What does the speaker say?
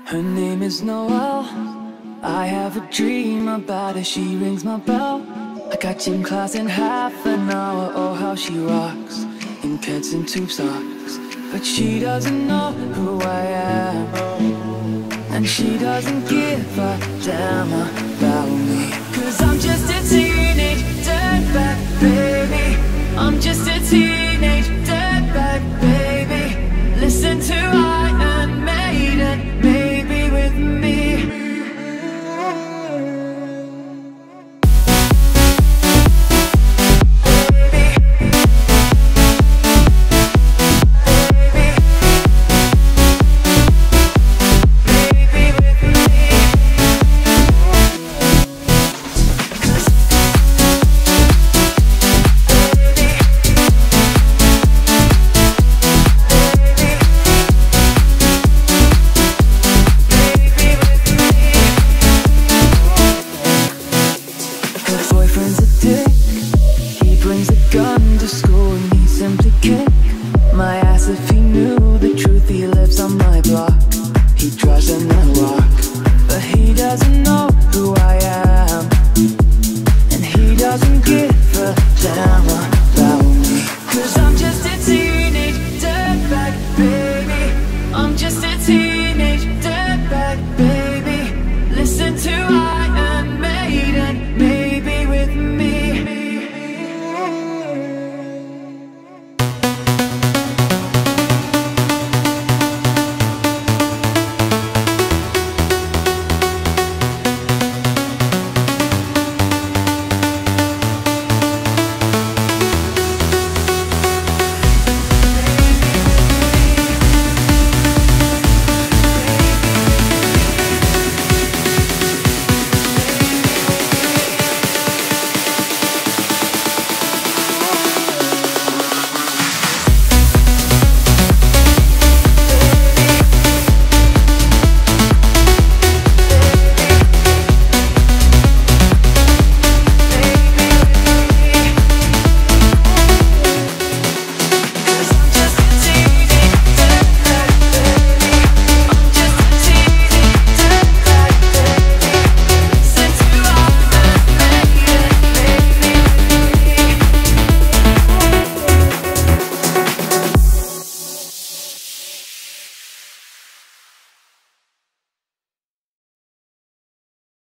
Her name is Noelle. I have a dream about her, she rings my bell. I got gym class in half an hour, oh how she rocks in pants and tube socks. But she doesn't know who I am, and she doesn't give a damn about me. Cause I'm just a teenage dirtbag, baby. I'm just a teenage dirtbag, baby. Listen to Iron Maiden, baby, with me. My ass if he knew the truth. He lives on my block. He drives in a rock, but he doesn't know who I am, and he doesn't give a damn about me. Cause I'm just a teenage dirtbag, baby. I'm just a teenage